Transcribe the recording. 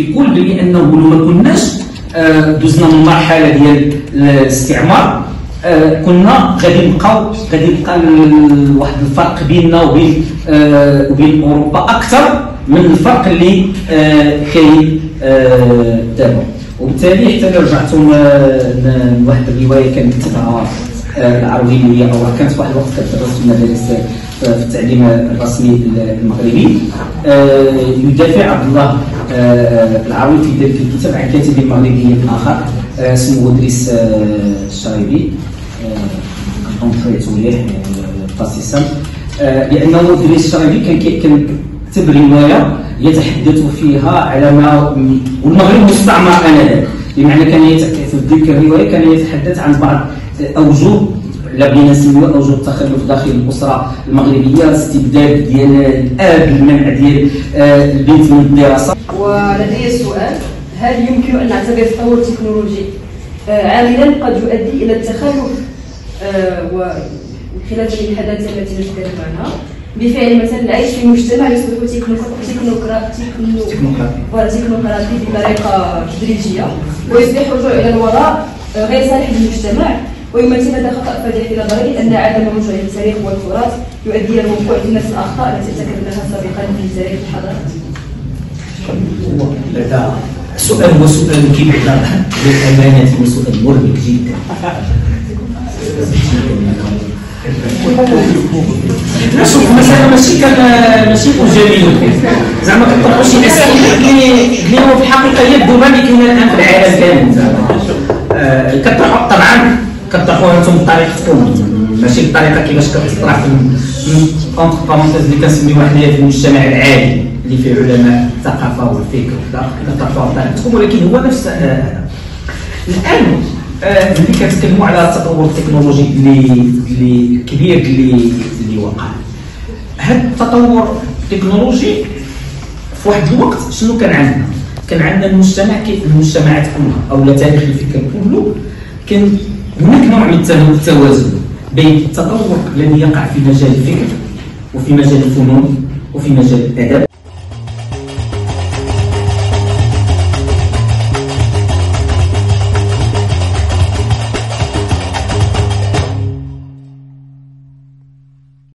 كيقول بلي انه لو ما كناش دوزنا من المرحله ديال الاستعمار كنا غادي يبقى واحد الفرق بيننا وبين اوروبا اكثر من الفرق اللي كاين دابا. وبالتالي حتى الا رجعتم لواحد الروايه كان كتبها العروينيه او كانت واحد الوقت كتدرس في المدارس في التعليم الرسمي المغربي، يدافع عبد الله العروي في ذلك الكتاب عن كاتب مغربي اخر اسمه ادريس الشرايبي، خصيصا لانه ادريس الشرايبي كان كتب روايه يتحدث فيها على ما والمغرب مستعمر انذاك، بمعنى كان في تلك الروايه كان يتحدث عن بعض اوجه لا بغينا نسميوها اوجه التخلف داخل الاسره المغربيه، استبداد ديال الاب، المنع ديال البنت من الدراسه. ولدي سؤال: هل يمكن ان نعتبر التطور التكنولوجي عاملا قد يؤدي الى التخلف وخلال الحداثه التي نتكلم عنها، بفعل مثلا العيش في مجتمع يصبح تكنوقراطي بطريقه تدريجيه ويصبح الرجوع الى الوراء غير صالح للمجتمع، ويمثل هذا خطا فادح في نظري ان عدم الرجوع الى التاريخ والتراث يؤدي الى الوقوع في نفس الاخطاء التي ارتكبناها سابقا في تاريخ الحضارات. هذا السؤال هو سؤال كبير للامانه وسؤال مربك جدا. لا شوف مثلا ماشي جميل زعما كطرحوا شي اسئله اللي هو في الحقيقه هي الذبه اللي كاينه الان في العالم كامل زعما كطرحوا طبعا كطرحوها انتم بطريقتكم ماشي بطريقه كيفاش كتطرح في اونتر بارونتيز اللي كنسميوها حنايا في المجتمع العالي اللي فيه علماء الثقافه والفكر وكذا كطرحوها بطريقتكم، ولكن هو نفس الان ملي كنتكلموا على التطور التكنولوجي اللي كبير اللي وقع. هذا التطور التكنولوجي في واحد الوقت شنو كان عندنا؟ كان عندنا المجتمع المجتمعات كلها او تاريخ الفكر كله كان هناك نوع من التوازن بين التطور الذي يقع في مجال الفكر وفي مجال الفنون وفي مجال الادب